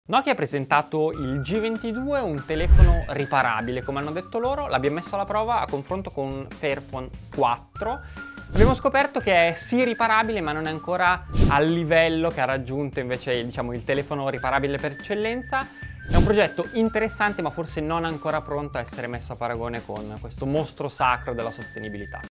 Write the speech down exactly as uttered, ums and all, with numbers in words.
Nokia ha presentato il G ventidue, un telefono riparabile, come hanno detto loro. L'abbiamo messo alla prova a confronto con Fairphone quattro. Abbiamo scoperto che è sì riparabile, ma non è ancora al livello che ha raggiunto invece, diciamo, il telefono riparabile per eccellenza. È un progetto interessante, ma forse non ancora pronto a essere messo a paragone con questo mostro sacro della sostenibilità.